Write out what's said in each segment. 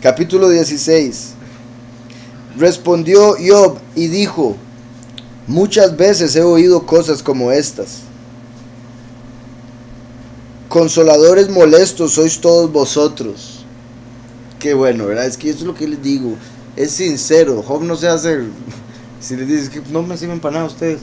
Capítulo 16. Respondió Job y dijo: muchas veces he oído cosas como estas. Consoladores molestos sois todos vosotros. Qué bueno, ¿verdad? Es que eso es lo que les digo. Es sincero. Job no se hace. Si les dices que no me sirven para nada ustedes.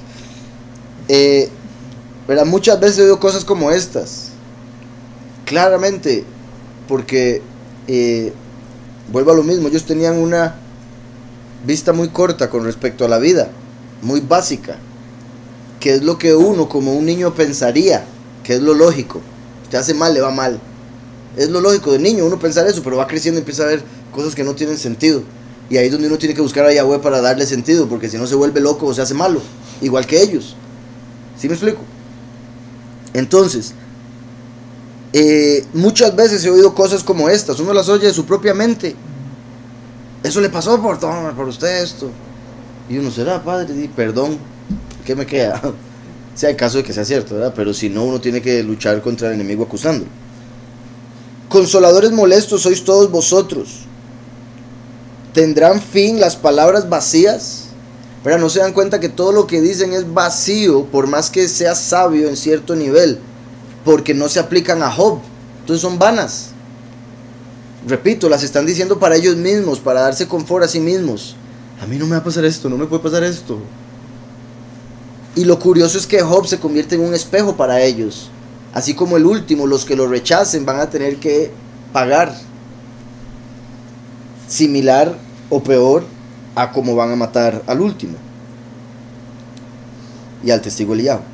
¿Verdad? Muchas veces he oído cosas como estas. Claramente. Porque vuelvo a lo mismo. Ellos tenían una vista muy corta con respecto a la vida. Muy básica. Que es lo que uno como un niño pensaría. Que es lo lógico. Te hace mal, le va mal. Es lo lógico de niño, uno pensar eso, pero va creciendo y empieza a ver cosas que no tienen sentido. Y ahí es donde uno tiene que buscar a Yahweh para darle sentido, porque si no se vuelve loco o se hace malo, igual que ellos. ¿Sí me explico? Entonces, muchas veces he oído cosas como estas, uno las oye de su propia mente. Eso le pasó por usted esto. Y uno, ¿será, padre? Y, perdón, ¿qué me queda? Sea el caso de que sea cierto, ¿verdad? Pero si no, uno tiene que luchar contra el enemigo acusándolo. Consoladores molestos sois todos vosotros. ¿Tendrán fin las palabras vacías? ¿Verdad? No se dan cuenta que todo lo que dicen es vacío, por más que sea sabio en cierto nivel, porque no se aplican a Job. Entonces son vanas. Repito, las están diciendo para ellos mismos, para darse confort a sí mismos. A mí no me va a pasar esto, no me puede pasar esto. Y lo curioso es que Job se convierte en un espejo para ellos. Así como el último, los que lo rechacen van a tener que pagar. Similar o peor a como van a matar al último. Y al testigo Eliab.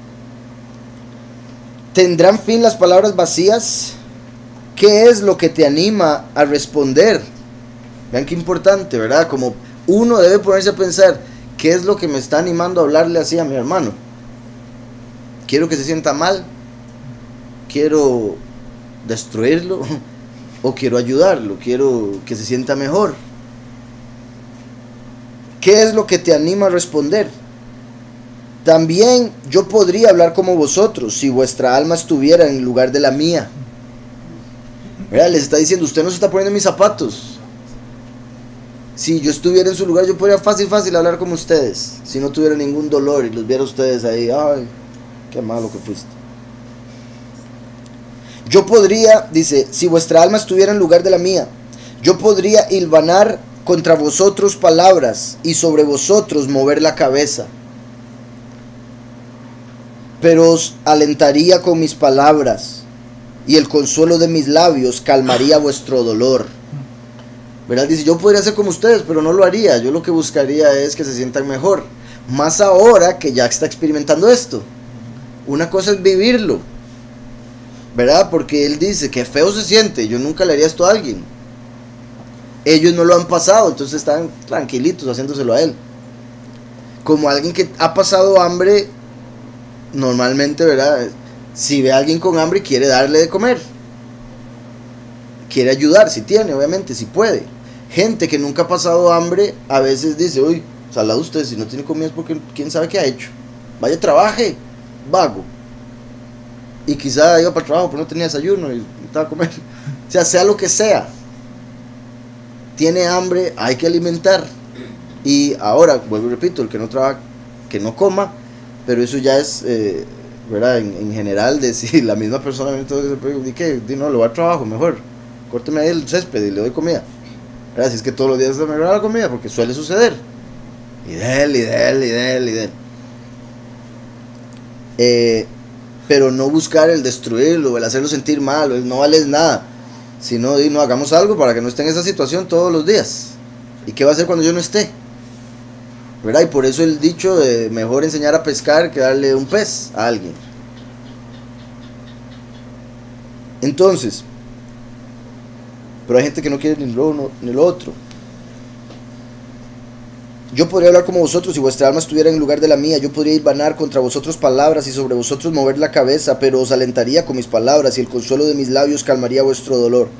¿Tendrán fin las palabras vacías? ¿Qué es lo que te anima a responder? Vean qué importante, ¿verdad? Como uno debe ponerse a pensar, ¿qué es lo que me está animando a hablarle así a mi hermano? ¿Quiero que se sienta mal? ¿Quiero destruirlo? ¿O quiero ayudarlo? ¿Quiero que se sienta mejor? ¿Qué es lo que te anima a responder? También yo podría hablar como vosotros si vuestra alma estuviera en lugar de la mía. ¿Verdad? Les está diciendo, usted no se está poniendo en mis zapatos. Si yo estuviera en su lugar, yo podría fácil hablar como ustedes. Si no tuviera ningún dolor y los viera ustedes ahí, ay, qué malo que fuiste. Yo podría, dice, si vuestra alma estuviera en lugar de la mía, yo podría hilvanar contra vosotros palabras y sobre vosotros mover la cabeza. Pero os alentaría con mis palabras y el consuelo de mis labios calmaría vuestro dolor. ¿Verdad? Dice, yo podría ser como ustedes, pero no lo haría. Yo lo que buscaría es que se sientan mejor. Más ahora que ya está experimentando esto. Una cosa es vivirlo, ¿verdad? Porque él dice que feo se siente. Yo nunca le haría esto a alguien. Ellos no lo han pasado, entonces están tranquilitos haciéndoselo a él. Como alguien que ha pasado hambre, normalmente, ¿verdad? Si ve a alguien con hambre, quiere darle de comer. Quiere ayudar, si tiene, obviamente, si puede. Gente que nunca ha pasado hambre, a veces dice, uy, salado usted, si no tiene comida es porque quién sabe qué ha hecho. Vaya, trabaje, vago. Y quizá iba para el trabajo, pero no tenía desayuno y estaba a comer. O sea, sea lo que sea. Tiene hambre, hay que alimentar. Y ahora, vuelvo y repito, el que no trabaja, que no coma. Pero eso ya es, ¿verdad? En general, de si la misma persona ¿y qué? No, le voy a trabajo, mejor. Córteme ahí el césped y le doy comida. ¿Verdad? Si es que todos los días se me da la comida, porque suele suceder. Y de él. Pero no buscar el destruirlo, el hacerlo sentir mal, el no vales nada. Sino, no hagamos algo para que no esté en esa situación todos los días. ¿Y qué va a hacer cuando yo no esté? ¿Verdad? Y por eso el dicho de mejor enseñar a pescar que darle un pez a alguien. Entonces, pero hay gente que no quiere ni lo uno ni lo otro. Yo podría hablar como vosotros si vuestra alma estuviera en lugar de la mía. Yo podría hilvanar contra vosotros palabras y sobre vosotros mover la cabeza, pero os alentaría con mis palabras y el consuelo de mis labios calmaría vuestro dolor.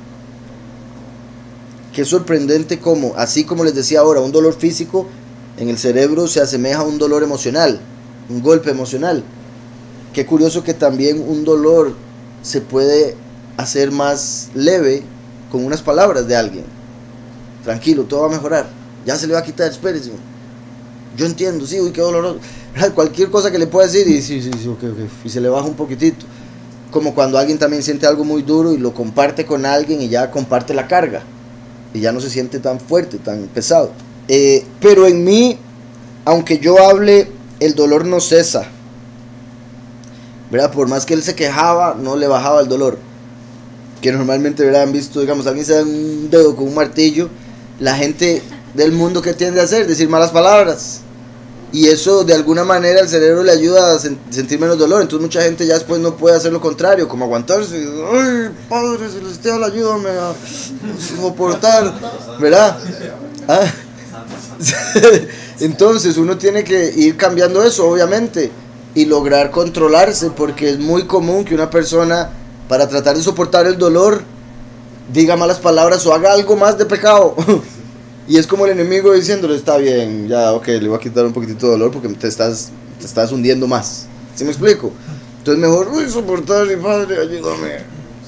Qué sorprendente como, así como les decía ahora, un dolor físico en el cerebro se asemeja a un dolor emocional, un golpe emocional. Qué curioso que también un dolor se puede hacer más leve con unas palabras de alguien. tranquilo, todo va a mejorar, ya se le va a quitar, espérese, yo entiendo, sí, uy, qué doloroso, cualquier cosa que le pueda decir, y sí, okay, y se le baja un poquitito, como cuando alguien también siente algo muy duro y lo comparte con alguien y ya comparte la carga, y ya no se siente tan fuerte, tan pesado. Pero en mí, aunque yo hable, el dolor no cesa, ¿verdad? Por más que él se quejaba, no le bajaba el dolor. Que normalmente, ¿verdad? Han visto, digamos, alguien se da un dedo con un martillo, la gente del mundo, ¿qué tiende a hacer? Decir malas palabras. Y eso de alguna manera al cerebro le ayuda a sentir menos dolor. Entonces mucha gente ya después no puede hacer lo contrario, como aguantarse. Ay, Padre Celestial, ayúdame a soportar, ¿verdad? ¿Ah? Entonces uno tiene que ir cambiando eso, obviamente, y lograr controlarse, porque es muy común que una persona, para tratar de soportar el dolor, diga malas palabras o haga algo más de pecado. Y es como el enemigo diciéndole, está bien, ya, ok, le voy a quitar un poquitito de dolor porque te estás hundiendo más. ¿Sí me explico? Entonces mejor, soportar, mi Padre, ayúdame.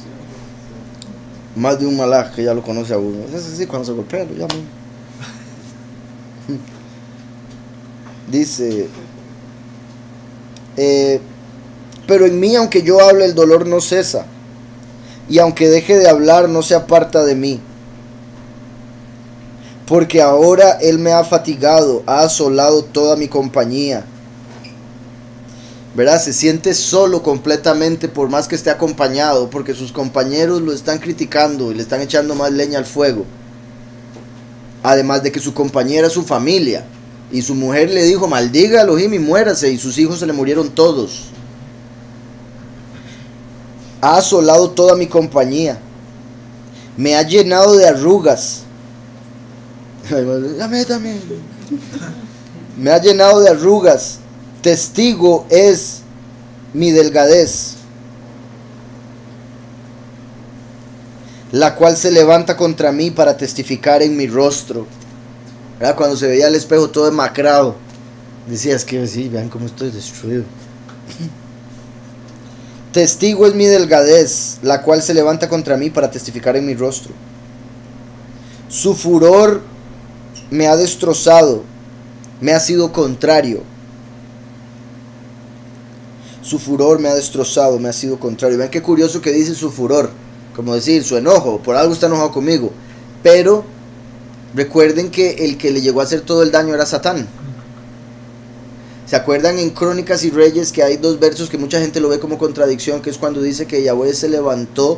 Más de un malaj que ya lo conoce a uno. Es así, cuando se golpea, lo llaman. Dice, pero en mí, aunque yo hable, el dolor no cesa, y aunque deje de hablar, no se aparta de mí. Porque ahora él me ha fatigado, ha asolado toda mi compañía. ¿Verdad? Se siente solo completamente, por más que esté acompañado, porque sus compañeros lo están criticando y le están echando más leña al fuego. Además de que su compañera es su familia, y su mujer le dijo, maldiga a Elohim y muérase, y sus hijos se le murieron todos. Ha asolado toda mi compañía, me ha llenado de arrugas. Dame. Me ha llenado de arrugas, testigo es mi delgadez, la cual se levanta contra mí para testificar en mi rostro. ¿Verdad? Cuando se veía al espejo todo demacrado, decía, es que sí, vean cómo estoy destruido. Testigo es mi delgadez, la cual se levanta contra mí para testificar en mi rostro. Su furor me ha destrozado, me ha sido contrario. Su furor me ha destrozado, me ha sido contrario. Vean qué curioso que dice su furor, como decir, su enojo, por algo está enojado conmigo. Pero recuerden que el que le llegó a hacer todo el daño era Satán. ¿Se acuerdan en Crónicas y Reyes que hay dos versos que mucha gente lo ve como contradicción? Que es cuando dice que Yahweh se levantó,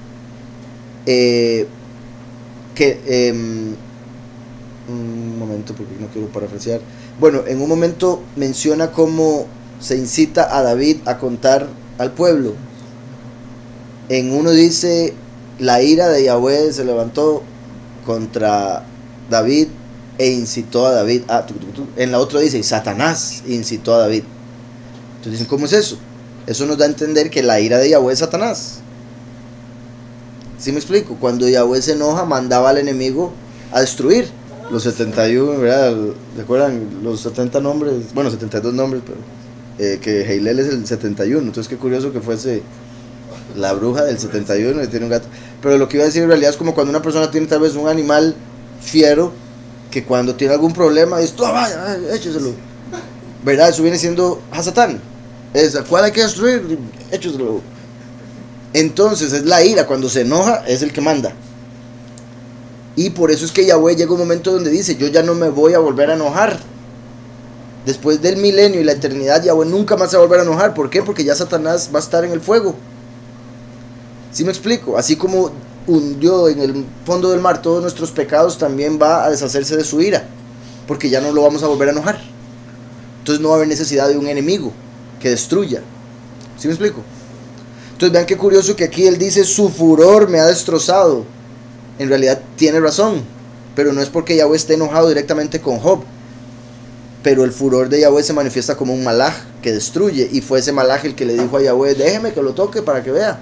un momento porque no quiero parafrasear. Bueno, en un momento menciona cómo se incita a David a contar al pueblo. En uno dice, la ira de Yahweh se levantó contra David e incitó a David. En la otra dice, Satanás incitó a David. Entonces dicen, ¿cómo es eso? Eso nos da a entender que la ira de Yahweh es Satanás. ¿Sí me explico? Cuando Yahweh se enoja, mandaba al enemigo a destruir los 71, ¿verdad? ¿Recuerdan los 70 nombres? Bueno, 72 nombres, pero que Heilel es el 71. Entonces qué curioso que fuese la bruja del 71 y tiene un gato. Pero lo que iba a decir en realidad es como cuando una persona tiene tal vez un animal fiero, que cuando tiene algún problema dice, vaya, écheselo, ¿verdad? Eso viene siendo Hasatán. Es al cual hay que destruir, écheselo. Entonces es la ira, cuando se enoja es el que manda. Y por eso es que Yahweh llega un momento donde dice, yo ya no me voy a volver a enojar. Después del milenio y la eternidad, Yahweh nunca más se va a volver a enojar. ¿Por qué? Porque ya Satanás va a estar en el fuego. ¿Sí me explico? Así como hundió en el fondo del mar todos nuestros pecados, también va a deshacerse de su ira, porque ya no lo vamos a volver a enojar. Entonces no va a haber necesidad de un enemigo que destruya. ¿Sí me explico? Entonces vean qué curioso que aquí él dice, su furor me ha destrozado. En realidad tiene razón, pero no es porque Yahweh esté enojado directamente con Job, pero el furor de Yahweh se manifiesta como un malaj que destruye, y fue ese malaj el que le dijo a Yahweh, déjeme que lo toque para que vea.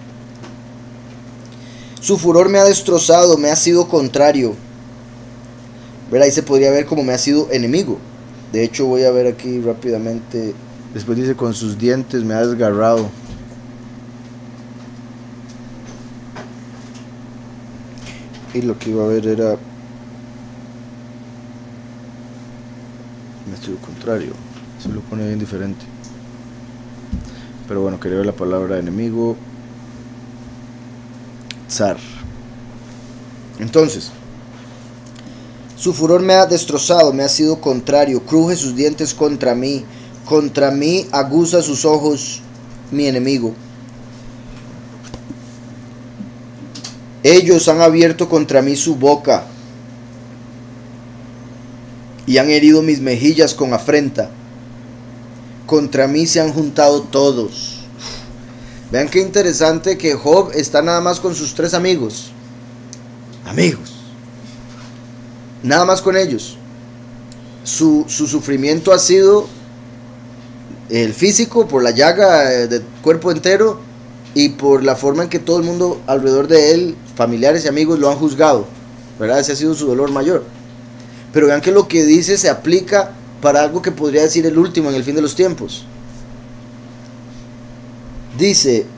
Su furor me ha destrozado, me ha sido contrario. Ver, ahí se podría ver como me ha sido enemigo. De hecho voy a ver aquí rápidamente. Después dice, con sus dientes me ha desgarrado. Y lo que iba a ver era Me lo contrario. Se lo pone bien diferente. Pero bueno, quería ver la palabra enemigo. Tsar. Entonces, su furor me ha destrozado, me ha sido contrario, cruje sus dientes contra mí aguza sus ojos mi enemigo. Ellos han abierto contra mí su boca y han herido mis mejillas con afrenta. Contra mí se han juntado todos. Vean qué interesante que Job está nada más con sus 3 amigos. Nada más con ellos. Su sufrimiento ha sido el físico, por la llaga del cuerpo entero, y por la forma en que todo el mundo alrededor de él, familiares y amigos, lo han juzgado, ¿verdad? Ese ha sido su dolor mayor. Pero vean que lo que dice se aplica para algo que podría decir el último en el fin de los tiempos. Dice: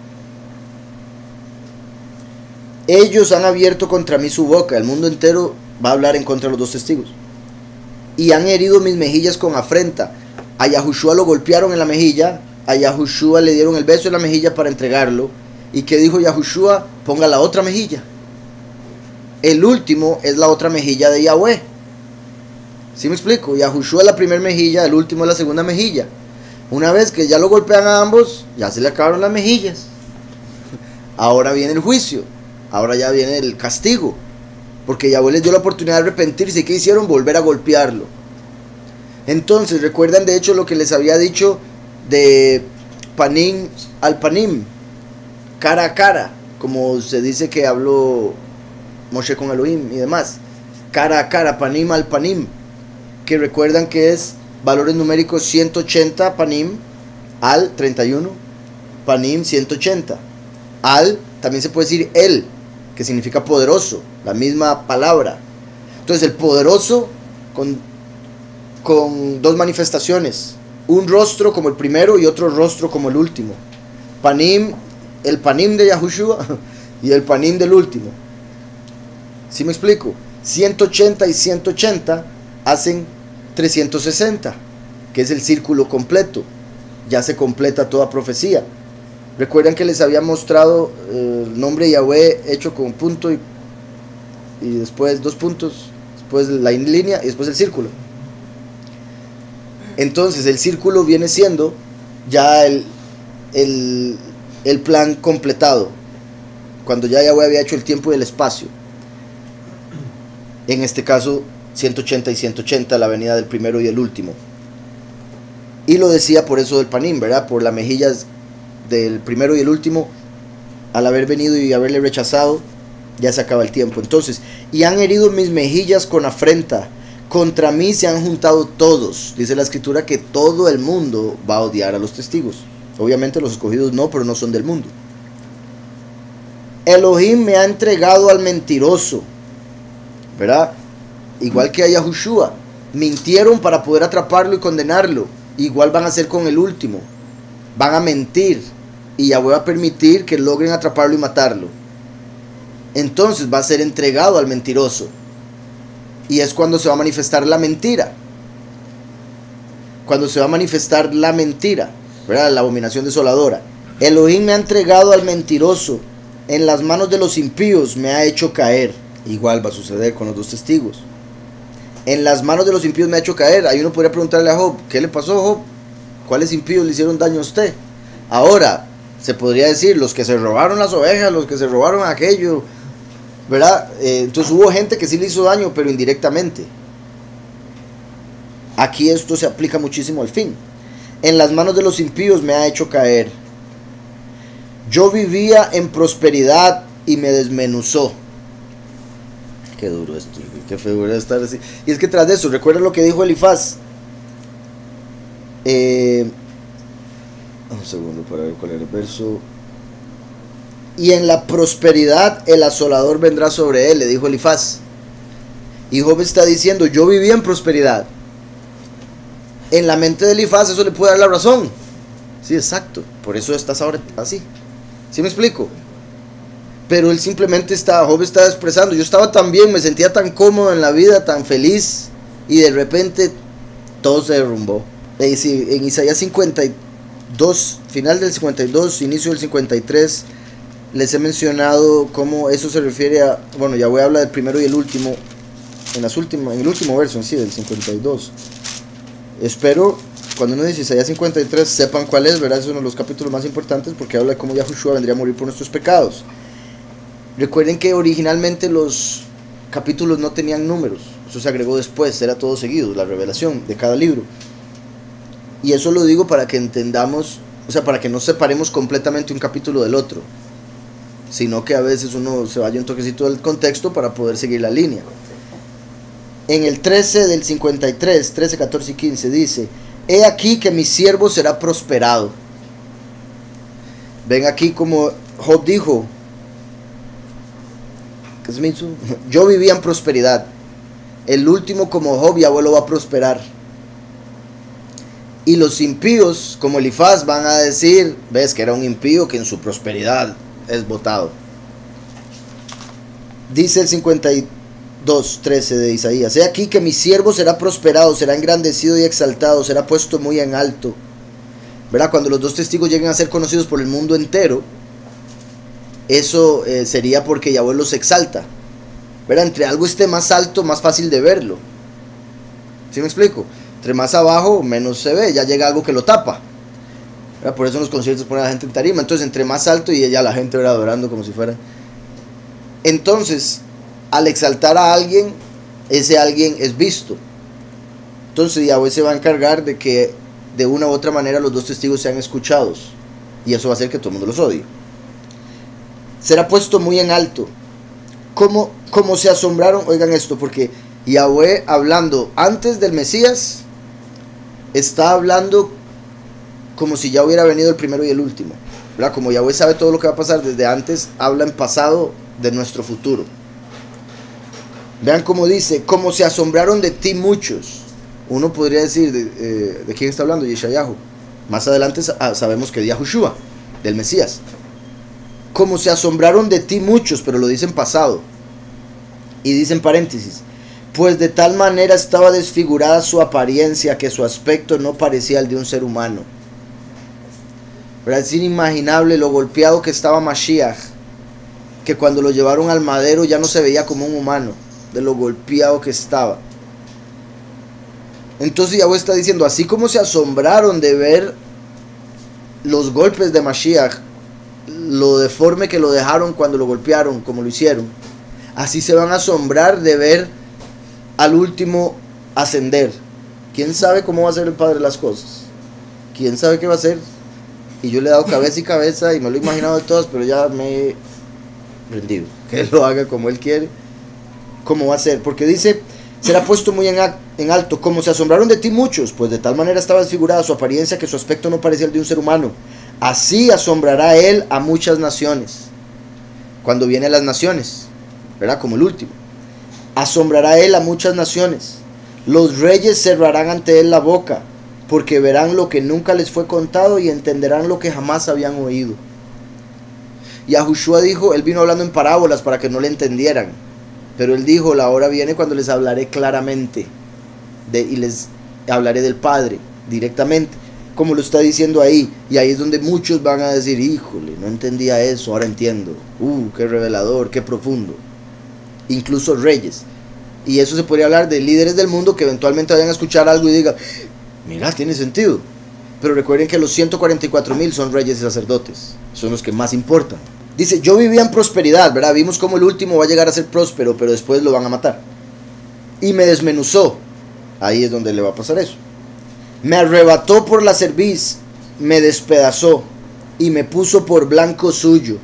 ellos han abierto contra mí su boca. El mundo entero va a hablar en contra de los 2 testigos. Y han herido mis mejillas con afrenta. A Yahushua lo golpearon en la mejilla. A Yahushua le dieron el beso en la mejilla para entregarlo. ¿Y qué dijo Yahushua? Ponga la otra mejilla. El último es la otra mejilla de Yahweh. ¿Sí me explico? Yahushua es la primera mejilla, el último es la segunda mejilla. Una vez que ya lo golpean a ambos, ya se le acabaron las mejillas. Ahora viene el juicio. Ahora ya viene el castigo. Porque Yahweh les dio la oportunidad de arrepentirse. ¿Y qué hicieron? Volver a golpearlo. Entonces, recuerdan de hecho lo que les había dicho de panim al panim, cara a cara, como se dice que habló Moshe con Elohim y demás. Cara a cara, panim al panim, que recuerdan que es valores numéricos 180 panim al 31, panim 180. Al también se puede decir el, que significa poderoso, la misma palabra. Entonces el poderoso con 2 manifestaciones, un rostro como el primero y otro rostro como el último. Panim, el panim de Yahushua y el panim del último. ¿Sí me explico? 180 y 180 hacen 360, que es el círculo completo. Ya se completa toda profecía. Recuerdan que les había mostrado el nombre de Yahweh hecho con punto y después 2 puntos, después la línea y después el círculo. Entonces el círculo viene siendo ya el plan completado, cuando ya Yahweh había hecho el tiempo y el espacio. En este caso 180 y 180, la venida del primero y el último. Y lo decía por eso del panim, ¿verdad? Por las mejillas del primero y el último, al haber venido y haberle rechazado, ya se acaba el tiempo. Entonces, y han herido mis mejillas con afrenta. Contra mí se han juntado todos. Dice la escritura que todo el mundo va a odiar a los testigos. Obviamente los escogidos no, pero no son del mundo. Elohim me ha entregado al mentiroso, ¿verdad? Igual que a Yahushua. Mintieron para poder atraparlo y condenarlo. Igual van a hacer con el último. Van a mentir. Y Yahweh va a permitir que logren atraparlo y matarlo. Entonces va a ser entregado al mentiroso. Y es cuando se va a manifestar la mentira. Cuando se va a manifestar la mentira, ¿verdad? La abominación desoladora. Elohim me ha entregado al mentiroso. En las manos de los impíos me ha hecho caer. Igual va a suceder con los 2 testigos. En las manos de los impíos me ha hecho caer. Ahí uno podría preguntarle a Job: ¿qué le pasó, Job? ¿Cuáles impíos le hicieron daño a usted? Ahora, se podría decir los que se robaron las ovejas, los que se robaron aquello, ¿verdad? Entonces hubo gente que sí le hizo daño, pero indirectamente. Aquí esto se aplica muchísimo al fin. En las manos de los impíos me ha hecho caer. Yo vivía en prosperidad y me desmenuzó. Qué duro esto, qué feo era estar así. Y es que tras de eso, recuerda lo que dijo Elifaz. Un segundo para ver cuál era el verso. Y en la prosperidad el asolador vendrá sobre él, le dijo Elifaz. Y Job está diciendo: yo vivía en prosperidad. En la mente de Elifaz eso le puede dar la razón. Sí, exacto. Por eso estás ahora así. ¿Sí me explico? Pero él simplemente Job está expresando: yo estaba tan bien, me sentía tan cómodo en la vida, tan feliz, y de repente todo se derrumbó. En Isaías 52, final del 52, inicio del 53, les he mencionado cómo eso se refiere a, bueno, Yahweh habla del primero y el último, en el último verso en sí, del 52. Espero, cuando uno dice Isaías 53, sepan cuál es, ¿verdad? Es uno de los capítulos más importantes porque habla de cómo Yahushua vendría a morir por nuestros pecados. Recuerden que originalmente los capítulos no tenían números, eso se agregó después, era todo seguido, la revelación de cada libro. Y eso lo digo para que entendamos, o sea, para que no separemos completamente un capítulo del otro, sino que a veces uno se vaya un toquecito del contexto para poder seguir la línea. En el 13 del 53, 13, 14 y 15 dice: he aquí que mi siervo será prosperado. Ven aquí como Job dijo, yo vivía en prosperidad, el último como Job, Yahweh lo va a prosperar. Y los impíos como Elifaz van a decir, ves que era un impío que en su prosperidad es botado. Dice el 52:13 de Isaías: he aquí que mi siervo será prosperado, será engrandecido y exaltado, será puesto muy en alto. ¿Verdad? Cuando los dos testigos lleguen a ser conocidos por el mundo entero, eso sería porque Yahweh los exalta. ¿Verdad? Entre algo esté más alto, más fácil de verlo. ¿Sí me explico? Entre más abajo, menos se ve, ya llega algo que lo tapa. ¿Verdad? Por eso en los conciertos ponen a la gente en tarima. Entonces, entre más alto y ya la gente, ¿verdad?, adorando como si fuera. Entonces, al exaltar a alguien, ese alguien es visto. Entonces, Yahweh se va a encargar de que de una u otra manera los dos testigos sean escuchados. Y eso va a hacer que todo el mundo los odie. Será puesto muy en alto. ¿Cómo se asombraron? Oigan esto, porque Yahweh, hablando antes del Mesías, está hablando como si ya hubiera venido el primero y el último, ¿verdad? Como Yahweh sabe todo lo que va a pasar desde antes, habla en pasado de nuestro futuro. Vean cómo dice: como se asombraron de ti muchos. Uno podría decir, ¿de quién está hablando? Yeshayahu. Más adelante sabemos que de Yahushua, del Mesías. Como se asombraron de ti muchos, pero lo dice en pasado. Y dice en paréntesis: pues de tal manera estaba desfigurada su apariencia que su aspecto no parecía el de un ser humano. ¿Verdad? Es inimaginable lo golpeado que estaba Mashiach, que cuando lo llevaron al madero ya no se veía como un humano, de lo golpeado que estaba. Entonces Yahweh está diciendo: así como se asombraron de ver los golpes de Mashiach, lo deforme que lo dejaron cuando lo golpearon, como lo hicieron, así se van a asombrar de ver al último ascender. ¿Quién sabe cómo va a ser el Padre de las cosas? ¿Quién sabe qué va a hacer? Y yo le he dado cabeza y cabeza y me lo he imaginado de todas, pero ya me he rendido. Que Él lo haga como Él quiere. ¿Cómo va a ser? Porque dice: será puesto muy en alto. Como se asombraron de ti muchos, pues de tal manera estaba desfigurada su apariencia que su aspecto no parecía el de un ser humano. Así asombrará Él a muchas naciones. Cuando vienen las naciones, ¿verdad? Como el último. Asombrará Él a muchas naciones. Los reyes cerrarán ante Él la boca, porque verán lo que nunca les fue contado y entenderán lo que jamás habían oído. Yahushua dijo, Él vino hablando en parábolas para que no le entendieran, pero Él dijo: la hora viene cuando les hablaré claramente y les hablaré del Padre directamente, como lo está diciendo ahí. Y ahí es donde muchos van a decir: híjole, no entendía eso, ahora entiendo. Qué revelador, qué profundo. Incluso reyes. Y eso se podría hablar de líderes del mundo que eventualmente vayan a escuchar algo y digan: mira, tiene sentido. Pero recuerden que los 144,000 son reyes y sacerdotes, son los que más importan. Dice: yo vivía en prosperidad, ¿verdad? Vimos cómo el último va a llegar a ser próspero, pero después lo van a matar. Y me desmenuzó. Ahí es donde le va a pasar eso. Me arrebató por la cerviz, me despedazó y me puso por blanco suyo.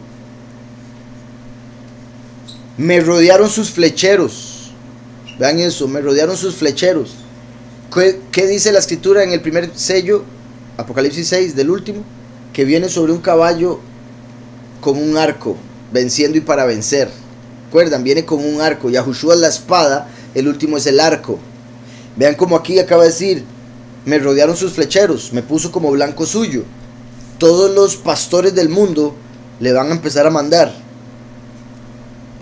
Me rodearon sus flecheros. Vean eso, me rodearon sus flecheros. ¿Qué dice la escritura en el primer sello, Apocalipsis 6, del último? Que viene sobre un caballo con un arco, venciendo y para vencer. ¿Recuerdan? Viene con un arco. Yahushua es la espada, el último es el arco. Vean como aquí acaba de decir: me rodearon sus flecheros, me puso como blanco suyo. Todos los pastores del mundo le van a empezar a mandar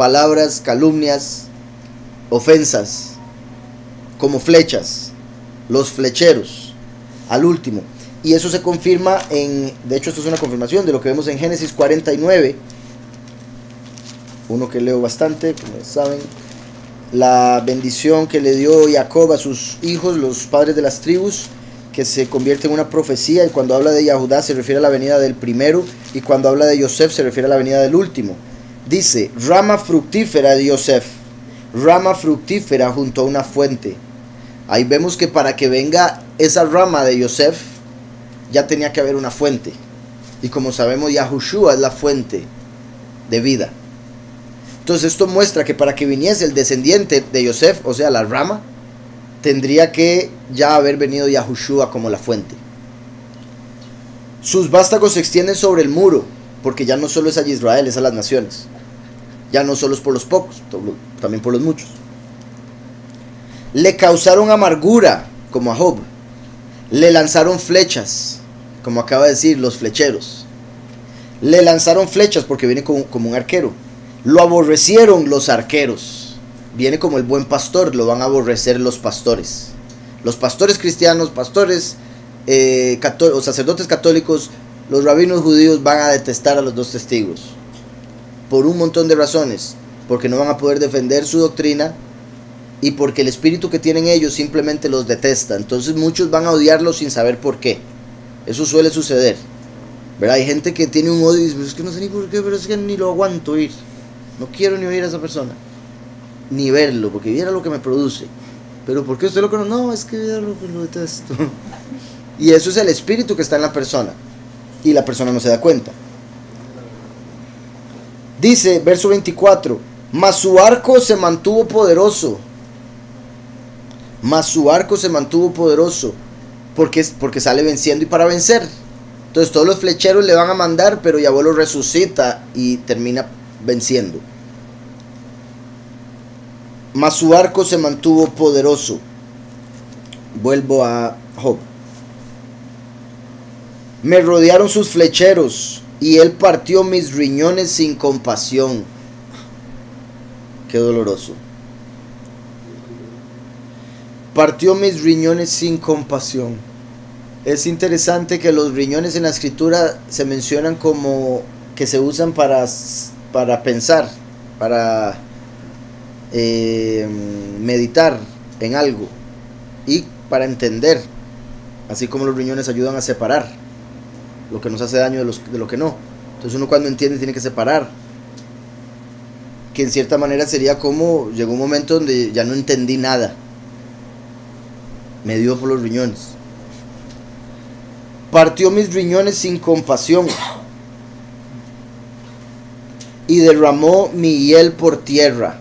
palabras, calumnias, ofensas, como flechas. los flecheros, al último. Y eso se confirma de hecho esto es una confirmación de lo que vemos en Génesis 49, uno que leo bastante, como saben, la bendición que le dio Jacob a sus hijos, los padres de las tribus, que se convierte en una profecía, y cuando habla de Yahudá se refiere a la venida del primero, y cuando habla de Yosef se refiere a la venida del último. Dice, rama fructífera de Yosef, rama fructífera junto a una fuente. Ahí vemos que para que venga esa rama de Yosef, ya tenía que haber una fuente. Y como sabemos, Yahushua es la fuente de vida. Entonces esto muestra que para que viniese el descendiente de Yosef, o sea, la rama, tendría que ya haber venido Yahushua como la fuente. Sus vástagos se extienden sobre el muro, porque ya no solo es a Israel, es a las naciones. Ya no solo es por los pocos, también por los muchos. Le causaron amargura, como a Job. Le lanzaron flechas, como acaba de decir, los flecheros. Le lanzaron flechas porque viene como un arquero. Lo aborrecieron los arqueros. Viene como el buen pastor, lo van a aborrecer los pastores. Los pastores cristianos, pastores o sacerdotes católicos, los rabinos judíos van a detestar a los dos testigos. Por un montón de razones. Porque no van a poder defender su doctrina y porque el espíritu que tienen ellos simplemente los detesta. Entonces muchos van a odiarlos sin saber por qué. Eso suele suceder, ¿verdad? Hay gente que tiene un odio y dice, es que no sé ni por qué, pero es que ni lo aguanto oír. No quiero ni oír a esa persona, ni verlo, porque viera lo que me produce. Pero ¿por qué usted lo conoce? No, es que viera lo que lo detesto. Y eso es el espíritu que está en la persona. Y la persona no se da cuenta. Dice, verso 24, mas su arco se mantuvo poderoso. Mas su arco se mantuvo poderoso. Porque sale venciendo y para vencer. Entonces todos los flecheros le van a mandar, pero Yahweh lo resucita y termina venciendo. Mas su arco se mantuvo poderoso. Vuelvo a Job. Me rodearon sus flecheros y él partió mis riñones sin compasión. Qué doloroso. Partió mis riñones sin compasión. Es interesante que los riñones en la escritura se mencionan como que se usan para pensar, para meditar en algo y para entender, así como los riñones ayudan a separar lo que nos hace daño de lo que no. Entonces uno cuando entiende tiene que separar, que en cierta manera sería como llegó un momento donde ya no entendí nada, me dio por los riñones. Partió mis riñones sin compasión y derramó mi hiel por tierra.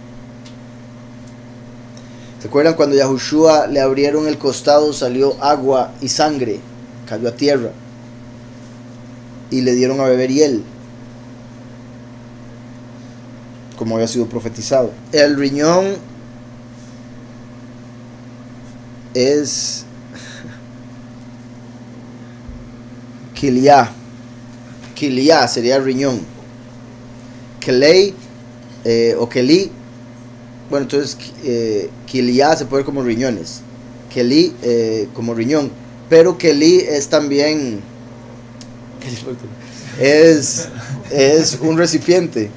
¿Se acuerdan cuando Yahushua le abrieron el costado, salió agua y sangre, cayó a tierra y le dieron a beber hiel, como había sido profetizado? El riñón es Kiliá. Kiliá sería riñón. Kelei o Kelí. Bueno, entonces Kiliá se puede ver como riñones. Kelí como riñón. Pero Kelí es también es un recipiente.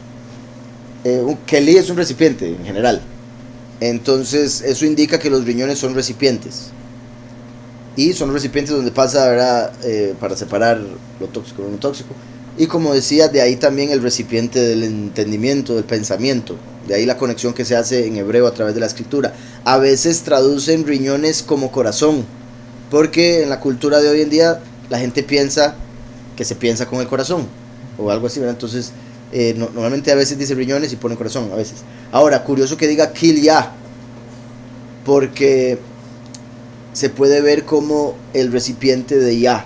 Kelí es un recipiente en general. Entonces eso indica que los riñones son recipientes. Y son recipientes donde pasa, ¿verdad? Para separar lo tóxico de lo no tóxico. Y como decía, de ahí también el recipiente del entendimiento, del pensamiento. De ahí la conexión que se hace en hebreo a través de la escritura. A veces traducen riñones como corazón, porque en la cultura de hoy en día la gente piensa que se piensa con el corazón o algo así, ¿verdad? Entonces normalmente a veces dice riñones y pone corazón, a veces. Ahora, curioso que diga Kiliá, porque se puede ver como el recipiente de Yah,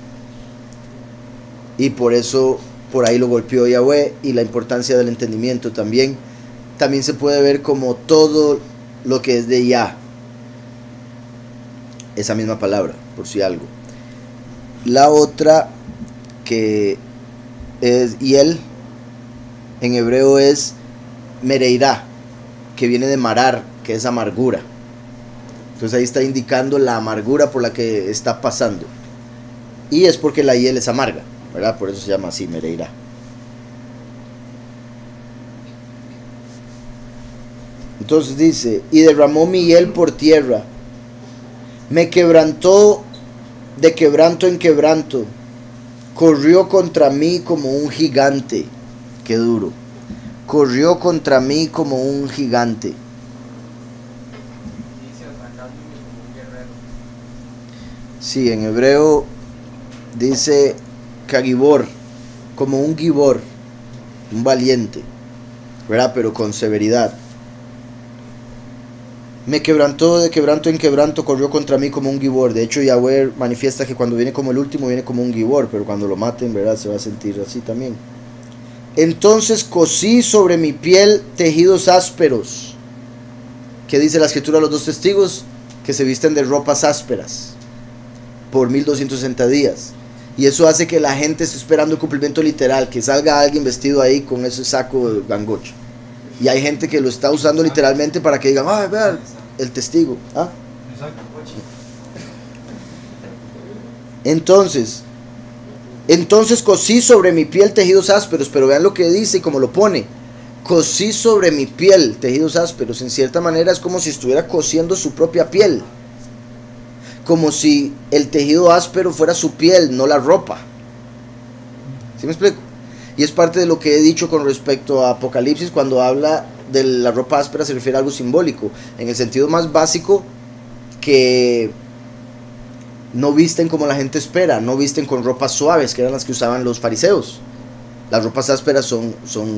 y por eso por ahí lo golpeó Yahweh. Y la importancia del entendimiento también se puede ver como todo lo que es de Yah, esa misma palabra, por si algo. La otra que es Hiel en hebreo es Mereirá, que viene de marar, que es amargura. Entonces ahí está indicando la amargura por la que está pasando. Y es porque la hiel es amarga, ¿verdad? Por eso se llama así, Mereirá. Entonces dice, y derramó mi hiel por tierra, me quebrantó de quebranto en quebranto, corrió contra mí como un gigante. Qué duro. Corrió contra mí como un gigante. Sí, en hebreo dice Kagibor, como un gibor, un valiente, ¿verdad? Pero con severidad. Me quebrantó de quebranto en quebranto, corrió contra mí como un gibor. De hecho, Yahweh manifiesta que cuando viene como el último, viene como un gibor, pero cuando lo maten, ¿verdad? Se va a sentir así también. Entonces cosí sobre mi piel tejidos ásperos. ¿Qué dice la escritura a los dos testigos? Que se visten de ropas ásperas por 1260 días. Y eso hace que la gente esté esperando el cumplimiento literal, que salga alguien vestido ahí con ese saco de gangoche. Y hay gente que lo está usando literalmente para que digan, ah, vean, el testigo. ¿Ah? Entonces cosí sobre mi piel tejidos ásperos, pero vean lo que dice y cómo lo pone. Cosí sobre mi piel tejidos ásperos. En cierta manera es como si estuviera cosiendo su propia piel. Como si el tejido áspero fuera su piel, no la ropa. ¿Sí me explico? Y es parte de lo que he dicho con respecto a Apocalipsis. Cuando habla de la ropa áspera se refiere a algo simbólico, en el sentido más básico, que no visten como la gente espera, no visten con ropas suaves, que eran las que usaban los fariseos. Las ropas ásperas son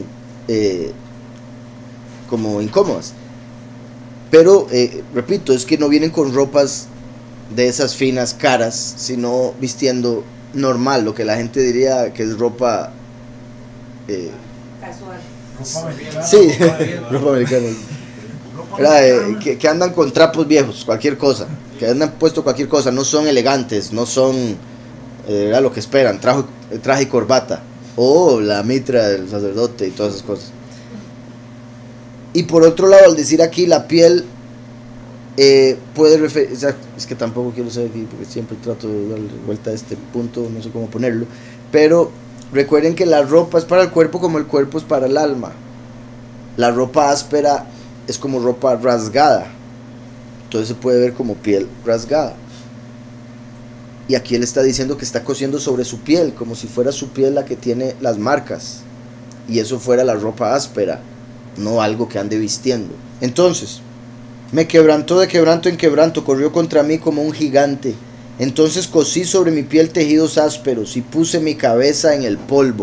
como incómodas. Pero, repito, es que no vienen con ropas de esas finas, caras, sino vistiendo normal, lo que la gente diría que es ropa... casual. Sí, ropa americana. Que andan con trapos viejos, cualquier cosa, que andan puesto cualquier cosa, no son elegantes, no son lo que esperan, traje y corbata, o la mitra del sacerdote y todas esas cosas. Y por otro lado, al decir aquí la piel, puede referir, o sea, es que tampoco quiero saber aquí, porque siempre trato de darle vuelta a este punto, no sé cómo ponerlo, pero recuerden que la ropa es para el cuerpo como el cuerpo es para el alma. La ropa áspera es como ropa rasgada, entonces se puede ver como piel rasgada. Y aquí él está diciendo que está cosiendo sobre su piel, como si fuera su piel la que tiene las marcas, y eso fuera la ropa áspera, no algo que ande vistiendo. Entonces, me quebrantó de quebranto en quebranto, corrió contra mí como un gigante. Entonces cosí sobre mi piel tejidos ásperos y puse mi cabeza en el polvo.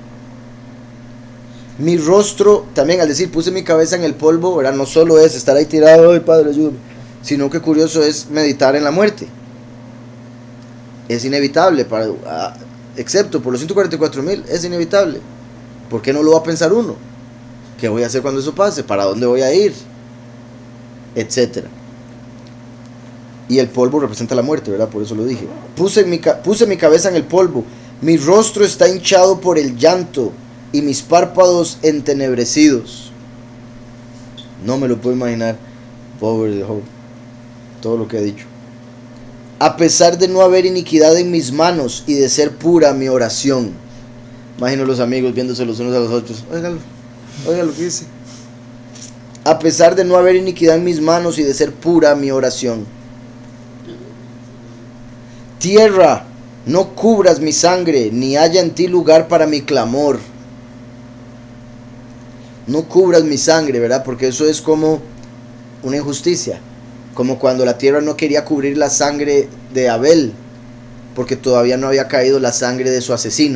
Mi rostro, también al decir puse mi cabeza en el polvo, ¿verdad? No solo es estar ahí tirado, ay Padre, ayúdame, sino que curioso es meditar en la muerte. Es inevitable, excepto por los 144,000, es inevitable. ¿Por qué no lo va a pensar uno? ¿Qué voy a hacer cuando eso pase? ¿Para dónde voy a ir? Etcétera. Y el polvo representa la muerte, ¿verdad? Por eso lo dije. Puse mi cabeza en el polvo. Mi rostro está hinchado por el llanto y mis párpados entenebrecidos. No me lo puedo imaginar. Pobre de Job. Todo lo que he dicho. A pesar de no haber iniquidad en mis manos y de ser pura mi oración. Imagino los amigos viéndose los unos a los otros. Oigan lo que dice. A pesar de no haber iniquidad en mis manos y de ser pura mi oración. Tierra, no cubras mi sangre, ni haya en ti lugar para mi clamor. No cubras mi sangre, ¿verdad? Porque eso es como una injusticia. Como cuando la tierra no quería cubrir la sangre de Abel, porque todavía no había caído la sangre de su asesino.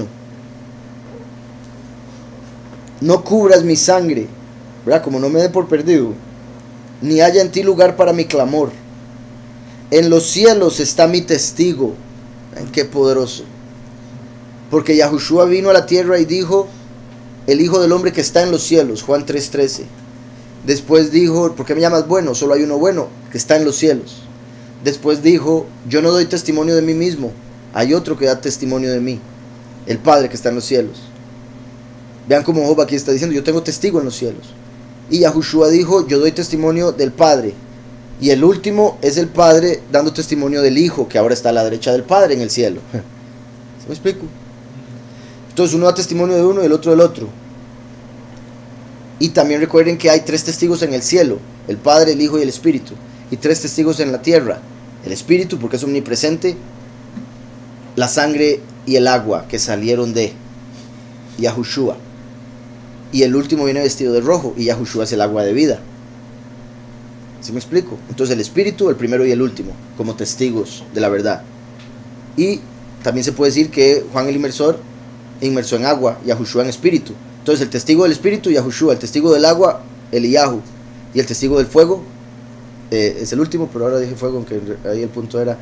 No cubras mi sangre, ¿verdad? Como no me dé por perdido. Ni haya en ti lugar para mi clamor. En los cielos está mi testigo. Qué poderoso. Porque Yahushua vino a la tierra y dijo, el Hijo del Hombre que está en los cielos, Juan 3:13. Después dijo, ¿por qué me llamas bueno? Solo hay uno bueno, que está en los cielos. Después dijo, yo no doy testimonio de mí mismo, hay otro que da testimonio de mí, el Padre que está en los cielos. Vean cómo Job aquí está diciendo, yo tengo testigo en los cielos. Y Yahushua dijo, yo doy testimonio del Padre. Y el último es el Padre dando testimonio del Hijo, que ahora está a la derecha del Padre en el cielo. ¿Se me explico? Entonces uno da testimonio de uno y el otro del otro. Y también recuerden que hay 3 testigos en el cielo: el Padre, el Hijo y el Espíritu. Y 3 testigos en la tierra: el Espíritu, porque es omnipresente, la sangre y el agua que salieron de Yahushua. Y el último viene vestido de rojo, y Yahushua es el agua de vida. ¿Sí me explico? Entonces el Espíritu, el primero y el último, como testigos de la verdad. Y también se puede decir que Juan el inmersor inmersó en agua, Yahushua en espíritu. Entonces el testigo del espíritu, Yahushua; el testigo del agua, Eliyahu; y el testigo del fuego, es el último, pero ahora dije fuego, aunque ahí el punto era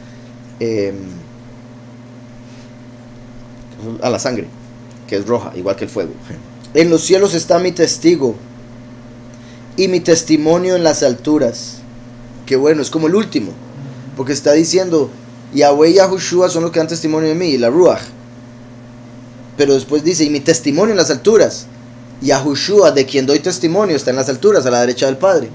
a la sangre, que es roja, igual que el fuego. En los cielos está mi testigo y mi testimonio en las alturas. Que bueno, es como el último, porque está diciendo Yahweh y Yahushua son los que dan testimonio de mí, y la Ruach. Pero después dice, y mi testimonio en las alturas. Yahushua, de quien doy testimonio, está en las alturas, a la derecha del Padre.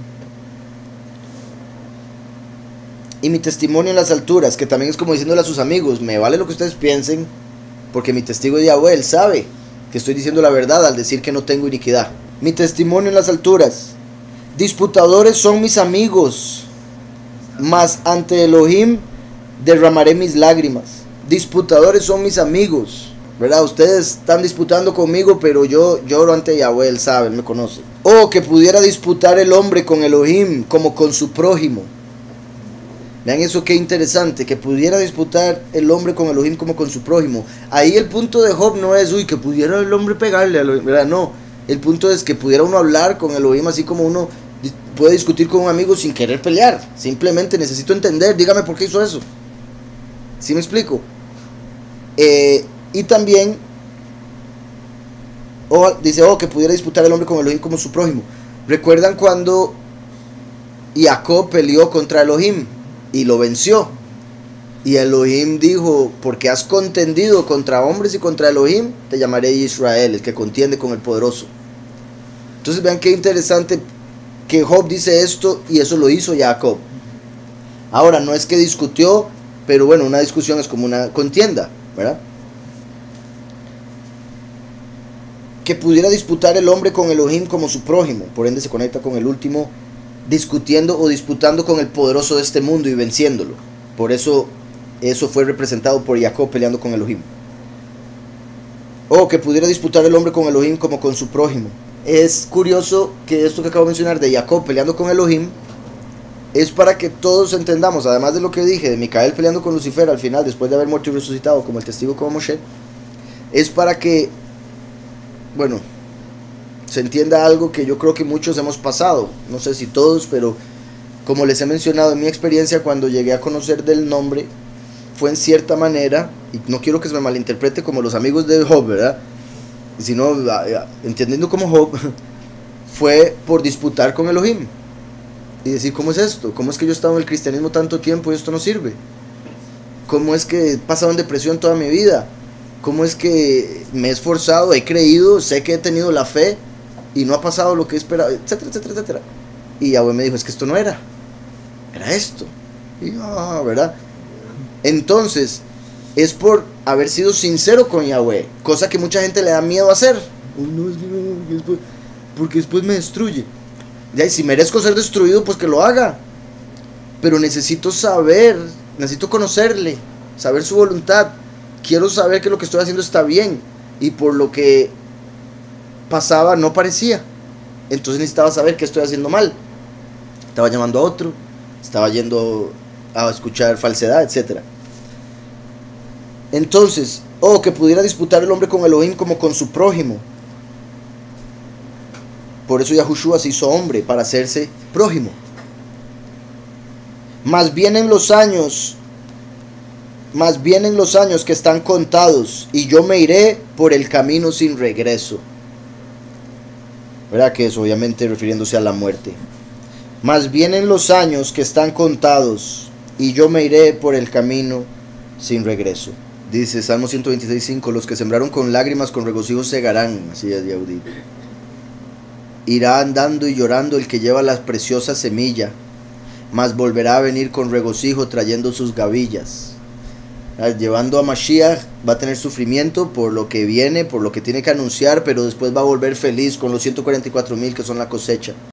Y mi testimonio en las alturas, que también es como diciéndole a sus amigos: me vale lo que ustedes piensen, porque mi testigo de Yahweh, él sabe que estoy diciendo la verdad al decir que no tengo iniquidad. Mi testimonio en las alturas. Disputadores son mis amigos, mas ante Elohim derramaré mis lágrimas. Disputadores son mis amigos, ¿verdad? Ustedes están disputando conmigo, pero yo lloro ante Yahweh, él sabe, él me conoce. Oh, que pudiera disputar el hombre con Elohim como con su prójimo. Vean eso, qué interesante, que pudiera disputar el hombre con Elohim como con su prójimo. Ahí el punto de Job no es, uy, que pudiera el hombre pegarle a Elohim, ¿verdad? No, el punto es que pudiera uno hablar con Elohim así como uno puede discutir con un amigo sin querer pelear. Simplemente necesito entender, dígame por qué hizo eso. ¿Sí me explico? Y también dice, que pudiera disputar el hombre con Elohim como su prójimo. ¿Recuerdan cuando Jacob peleó contra Elohim y lo venció? Y Elohim dijo: porque has contendido contra hombres y contra Elohim, te llamaré Israel, el que contiende con el poderoso. Entonces vean qué interesante que Job dice esto, y eso lo hizo Jacob. Ahora, no es que discutió, pero bueno, una discusión es como una contienda, ¿verdad? Que pudiera disputar el hombre con Elohim como su prójimo, por ende se conecta con el último, discutiendo o disputando con el poderoso de este mundo y venciéndolo. Por eso fue representado por Jacob peleando con Elohim. O que pudiera disputar el hombre con Elohim como con su prójimo. Es curioso que esto que acabo de mencionar de Jacob peleando con Elohim es para que todos entendamos, además de lo que dije de Micael peleando con Lucifer al final después de haber muerto y resucitado como el testigo como Moshe, es para que, bueno, se entienda algo que yo creo que muchos hemos pasado, no sé si todos, pero como les he mencionado, en mi experiencia cuando llegué a conocer del nombre fue en cierta manera, y no quiero que se me malinterprete como los amigos de Job, ¿verdad? Sino entendiendo como Job, fue por disputar con Elohim y decir: ¿cómo es esto? ¿Cómo es que yo he estado en el cristianismo tanto tiempo y esto no sirve? ¿Cómo es que he pasado en depresión toda mi vida? ¿Cómo es que me he esforzado, he creído, sé que he tenido la fe y no ha pasado lo que he esperado, etcétera, etcétera, etcétera? Y Yahweh me dijo: es que esto no era esto. Y ¿verdad? Entonces es por haber sido sincero con Yahweh, cosa que mucha gente le da miedo a hacer. No, porque después me destruye. Ya, y si merezco ser destruido, pues que lo haga. Pero necesito saber, necesito conocerle, saber su voluntad. Quiero saber que lo que estoy haciendo está bien, y por lo que pasaba no parecía. Entonces necesitaba saber que estoy haciendo mal. Estaba llamando a otro, estaba yendo a escuchar falsedad, etcétera. Entonces, que pudiera disputar el hombre con Elohim como con su prójimo. Por eso Yahushua se hizo hombre, para hacerse prójimo. Más vienen los años que están contados, y yo me iré por el camino sin regreso. ¿Verdad? Que es obviamente refiriéndose a la muerte. Más vienen los años que están contados, y yo me iré por el camino sin regreso. Dice Salmo 126:5: los que sembraron con lágrimas con regocijo segarán. Así es, Yehudí. Irá andando y llorando el que lleva la preciosa semilla. mas volverá a venir con regocijo trayendo sus gavillas. Llevando a Mashiach va a tener sufrimiento por lo que viene, por lo que tiene que anunciar, pero después va a volver feliz con los 144,000 que son la cosecha.